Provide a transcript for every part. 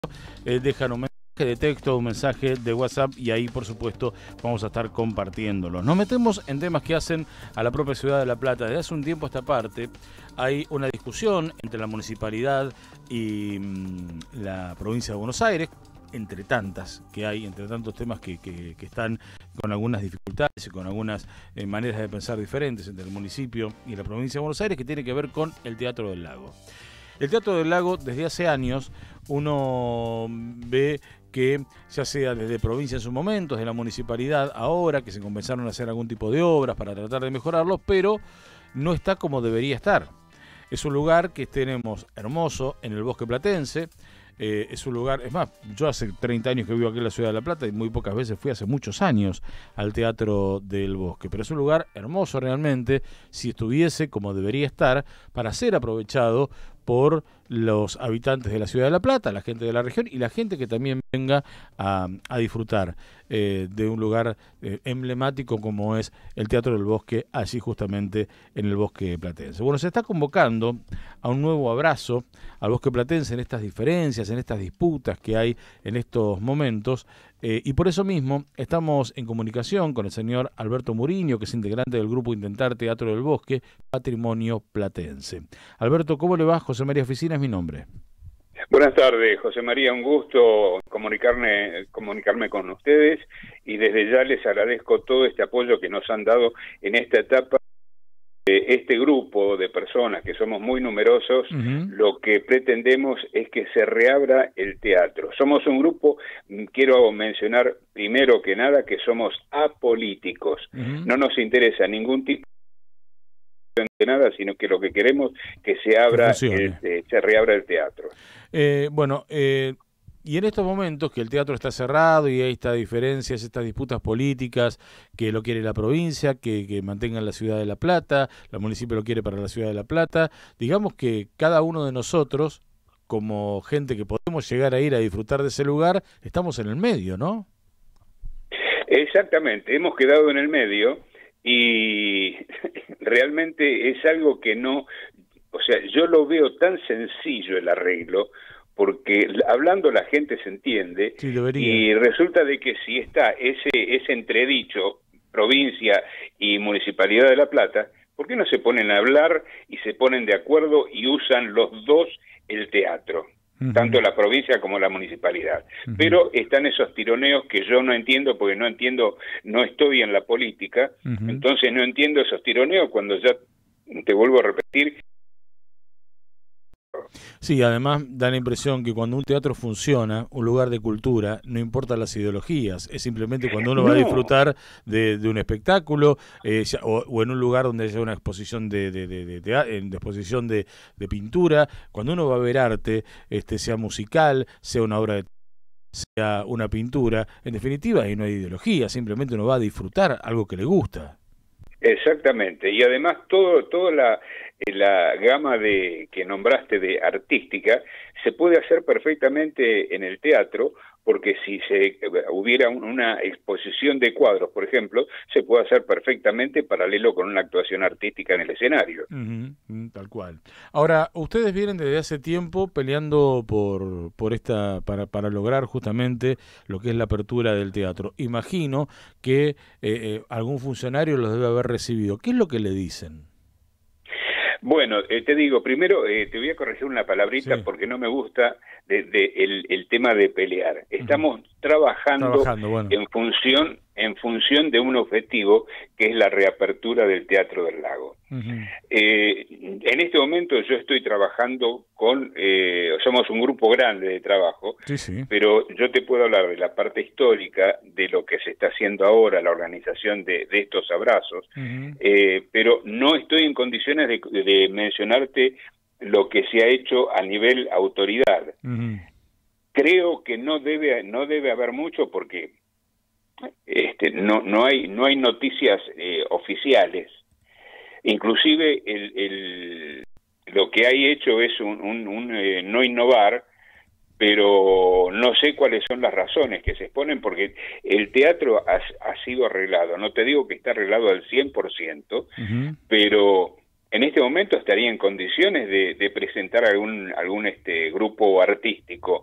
dejan un mensaje de texto, un mensaje de WhatsApp y ahí por supuesto vamos a estar compartiéndolos. Nos metemos en temas que hacen a la propia ciudad de La Plata. Desde hace un tiempo a esta parte hay una discusión entre la municipalidad y la provincia de Buenos Aires, entre tantas que hay, entre tantos temas que están con algunas dificultades y con algunas maneras de pensar diferentes entre el municipio y la provincia de Buenos Aires, que tiene que ver con el Teatro del Lago. El Teatro del Lago, desde hace años, uno ve que, ya sea desde provincia en su momento, desde la municipalidad ahora, que se comenzaron a hacer algún tipo de obras para tratar de mejorarlo, pero no está como debería estar. Es un lugar que tenemos hermoso en el Bosque Platense. Es un lugar, es más, yo hace 30 años que vivo aquí en la ciudad de La Plata y muy pocas veces fui, hace muchos años, al Teatro del Bosque, pero es un lugar hermoso realmente, si estuviese como debería estar, para ser aprovechado por los habitantes de la ciudad de La Plata, la gente de la región y la gente que también venga a disfrutar de un lugar emblemático como es el Teatro del Bosque, allí justamente en el Bosque Platense. Bueno, se está convocando a un nuevo abrazo al Bosque Platense en estas diferencias, en estas disputas que hay en estos momentos, y por eso mismo estamos en comunicación con el señor Alberto Muriño, que es integrante del grupo Intentar Teatro del Bosque, Patrimonio Platense. Alberto, ¿cómo le va? José María Oficina es mi nombre. Buenas tardes, José María, un gusto comunicarme con ustedes y desde ya les agradezco todo este apoyo que nos han dado en esta etapa. Este grupo de personas, que somos muy numerosos, lo que pretendemos es que se reabra el teatro. Somos un grupo, quiero mencionar primero que nada, que somos apolíticos. No nos interesa ningún tipo de nada, sino que lo que queremos es que se abra, se reabra el teatro. Y en estos momentos que el teatro está cerrado y hay estas diferencias, estas disputas políticas, que lo quiere la provincia, que mantengan la ciudad de La Plata, el municipio lo quiere para la ciudad de La Plata, digamos que cada uno de nosotros, como gente que podemos llegar a ir a disfrutar de ese lugar, estamos en el medio, ¿no? Exactamente, hemos quedado en el medio y realmente es algo que no, o sea, yo lo veo tan sencillo el arreglo, porque hablando la gente se entiende, sí, debería. Y resulta de que si está ese entredicho, provincia y municipalidad de La Plata, ¿por qué no se ponen a hablar y se ponen de acuerdo y usan los dos el teatro? Tanto la provincia como la municipalidad. Pero están esos tironeos que yo no entiendo, porque no estoy en la política, entonces no entiendo esos tironeos cuando ya, te vuelvo a repetir. Sí, además da la impresión que cuando un teatro funciona, un lugar de cultura, no importan las ideologías, es simplemente cuando uno va a disfrutar de un espectáculo o en un lugar donde haya una exposición exposición de pintura, cuando uno va a ver arte, sea musical, sea una obra de sea una pintura, en definitiva ahí no hay ideología, simplemente uno va a disfrutar algo que le gusta. Exactamente, y además toda la gama que nombraste de artística se puede hacer perfectamente en el teatro, porque si hubiera una exposición de cuadros, por ejemplo, se puede hacer perfectamente paralelo con una actuación artística en el escenario. Tal cual. Ahora, ustedes vienen desde hace tiempo peleando para lograr justamente lo que es la apertura del teatro. Imagino que algún funcionario los debe haber recibido. ¿Qué es lo que le dicen? Bueno, te digo, primero te voy a corregir una palabrita, sí, porque no me gusta el tema de pelear. Estamos trabajando bueno, en función de un objetivo que es la reapertura del Teatro del Lago. En este momento yo estoy trabajando somos un grupo grande de trabajo, sí. Pero yo te puedo hablar de la parte histórica, de lo que se está haciendo ahora, la organización de estos abrazos, pero no estoy en condiciones de mencionarte lo que se ha hecho a nivel autoridad. Creo que no debe haber mucho porque no hay noticias oficiales. Inclusive lo que hay hecho es no innovar, pero no sé cuáles son las razones que se exponen, porque el teatro ha sido arreglado. No te digo que está arreglado al 100%, pero en este momento estaría en condiciones de presentar algún grupo artístico.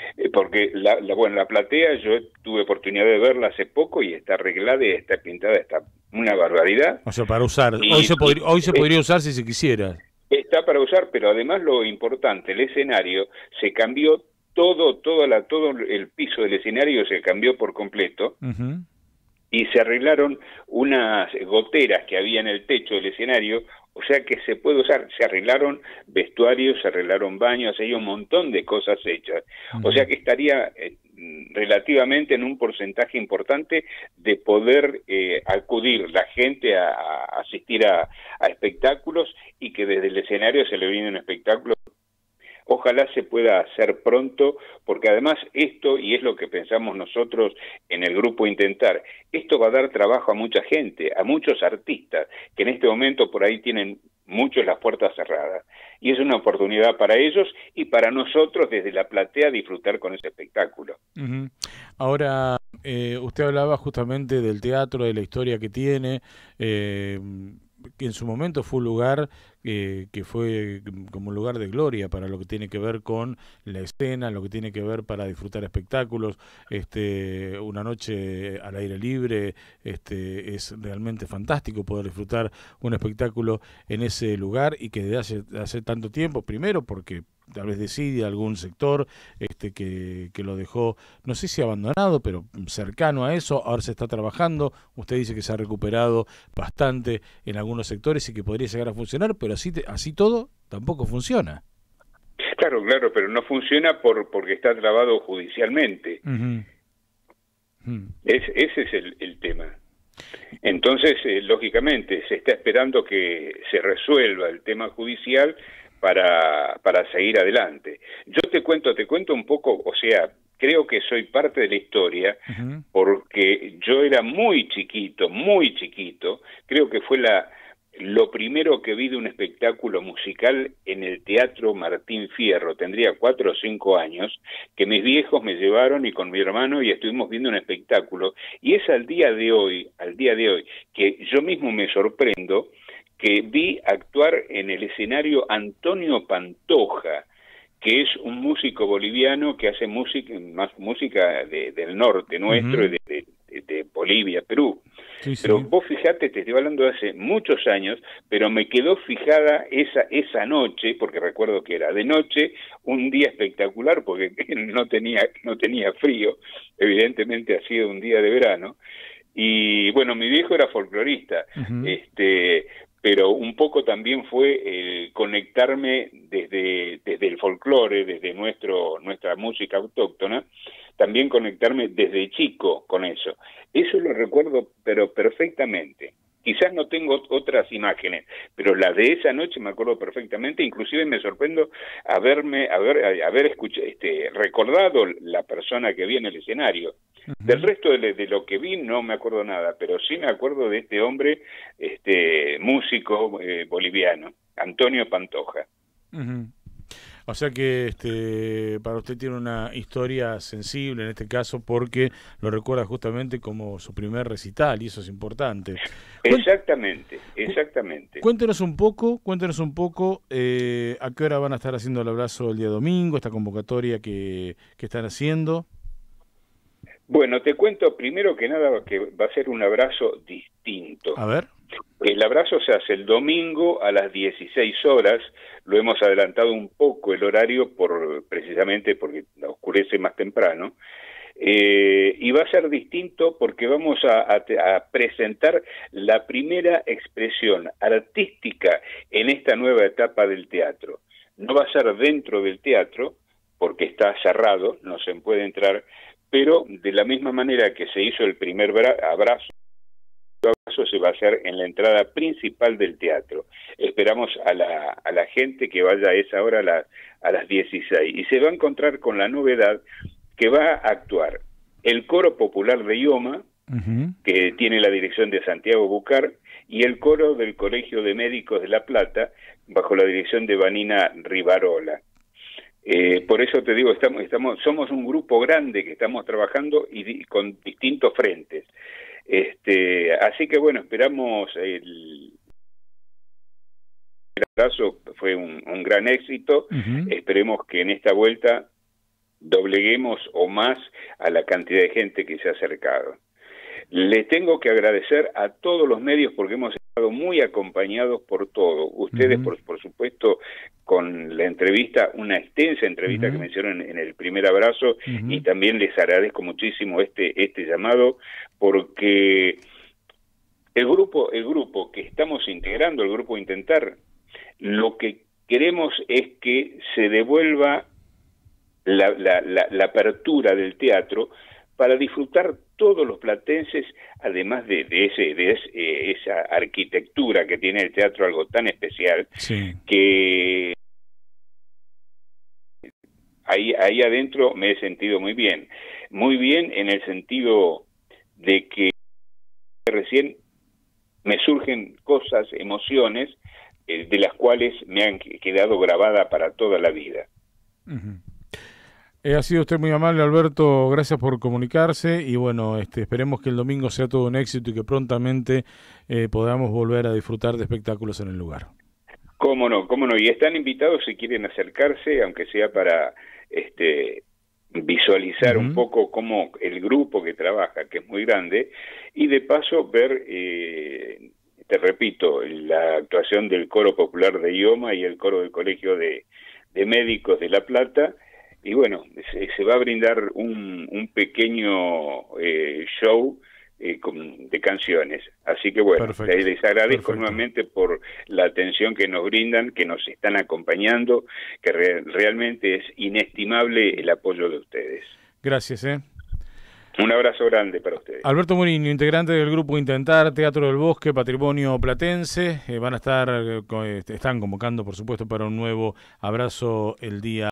Porque la platea yo tuve oportunidad de verla hace poco y está arreglada y está pintada, está una barbaridad. O sea, para usar. Hoy se podría usar si se quisiera. Está para usar, pero además lo importante, el escenario se cambió todo el piso del escenario se cambió por completo. Y se arreglaron unas goteras que había en el techo del escenario, o sea que se puede usar, se arreglaron vestuarios, se arreglaron baños, hay un montón de cosas hechas, o sea que estaría relativamente en un porcentaje importante de poder acudir la gente a asistir a espectáculos y que desde el escenario se le viene un espectáculo. Ojalá se pueda hacer pronto, porque además esto, y es lo que pensamos nosotros en el grupo Intentar, esto va a dar trabajo a mucha gente, a muchos artistas, que en este momento por ahí tienen muchos las puertas cerradas. Y es una oportunidad para ellos y para nosotros desde la platea disfrutar con ese espectáculo. Ahora, usted hablaba justamente del teatro, de la historia que tiene, que en su momento fue un lugar que fue como un lugar de gloria para lo que tiene que ver con la escena, lo que tiene que ver para disfrutar espectáculos, una noche al aire libre, es realmente fantástico poder disfrutar un espectáculo en ese lugar y que desde hace tanto tiempo, primero porque tal vez decide algún sector que lo dejó, no sé si abandonado, pero cercano a eso, ahora se está trabajando, usted dice que se ha recuperado bastante en algunos sectores y que podría llegar a funcionar, pero así todo tampoco funciona. Claro, pero no funciona porque está trabado judicialmente. Ese es el tema. Entonces, lógicamente, se está esperando que se resuelva el tema judicial para seguir adelante. Yo te cuento un poco, o sea, creo que soy parte de la historia, porque yo era muy chiquito, creo que fue lo primero que vi de un espectáculo musical en el Teatro Martín Fierro, tendría 4 o 5 años, que mis viejos me llevaron y con mi hermano y estuvimos viendo un espectáculo, y es al día de hoy, que yo mismo me sorprendo, que vi actuar en el escenario Antonio Pantoja, que es un músico boliviano que hace música del norte nuestro, de Bolivia, Perú. Sí. Pero vos fijate, te estoy hablando de hace muchos años, pero me quedó fijada esa noche, porque recuerdo que era de noche, un día espectacular, porque no tenía frío, evidentemente ha sido un día de verano, y bueno, mi viejo era folclorista, pero un poco también fue conectarme desde el folclore, desde nuestra música autóctona, también conectarme desde chico con eso. Eso lo recuerdo, pero perfectamente. Quizás no tengo otras imágenes, pero la de esa noche me acuerdo perfectamente, inclusive me sorprendo haber recordado la persona que vi en el escenario. Del resto de lo que vi no me acuerdo nada, pero sí me acuerdo de este hombre, músico boliviano, Antonio Pantoja. O sea que para usted tiene una historia sensible en este caso porque lo recuerda justamente como su primer recital y eso es importante. Exactamente. Cuéntenos un poco a qué hora van a estar haciendo el abrazo el día domingo, esta convocatoria que están haciendo. Bueno, te cuento primero que nada que va a ser un abrazo distinto. A ver. El abrazo se hace el domingo a las 16 horas, lo hemos adelantado un poco el horario precisamente porque oscurece más temprano, y va a ser distinto porque vamos a presentar la primera expresión artística en esta nueva etapa del teatro. No va a ser dentro del teatro porque está cerrado, no se puede entrar, pero de la misma manera que se hizo el primer abrazo, se va a hacer en la entrada principal del teatro. Esperamos a la gente que vaya a esa hora a las 16 y se va a encontrar con la novedad que va a actuar el Coro Popular de Ioma, que tiene la dirección de Santiago Bucar, y el coro del Colegio de Médicos de La Plata, bajo la dirección de Vanina Rivarola. Por eso te digo, somos un grupo grande que estamos trabajando y con distintos frentes. Así que bueno, esperamos el abrazo fue un gran éxito. Esperemos que en esta vuelta dobleguemos o más a la cantidad de gente que se ha acercado. Les tengo que agradecer a todos los medios porque hemos estado muy acompañados por todo. Ustedes, por supuesto, con la entrevista, una extensa entrevista que me hicieron en el primer abrazo, y también les agradezco muchísimo este llamado, porque el grupo que estamos integrando, el grupo Intentar, lo que queremos es que se devuelva la apertura del teatro para disfrutar todos los platenses, además de esa arquitectura que tiene el teatro, algo tan especial, sí, que ahí adentro me he sentido muy bien en el sentido de que recién me surgen cosas, emociones, de las cuales me han quedado grabadas para toda la vida. Ha sido usted muy amable, Alberto, gracias por comunicarse, y bueno, esperemos que el domingo sea todo un éxito y que prontamente podamos volver a disfrutar de espectáculos en el lugar. Cómo no, y están invitados si quieren acercarse, aunque sea para visualizar un poco cómo el grupo que trabaja, que es muy grande, y de paso ver, te repito, la actuación del Coro Popular de IOMA y el Coro del Colegio de Médicos de La Plata. Y bueno, se va a brindar un pequeño show de canciones. Así que bueno, les agradezco nuevamente por la atención que nos brindan, que nos están acompañando, que realmente es inestimable el apoyo de ustedes. Gracias. Un abrazo grande para ustedes. Alberto Muriño, integrante del grupo Intentar, Teatro del Bosque, Patrimonio Platense, están convocando, por supuesto, para un nuevo abrazo el día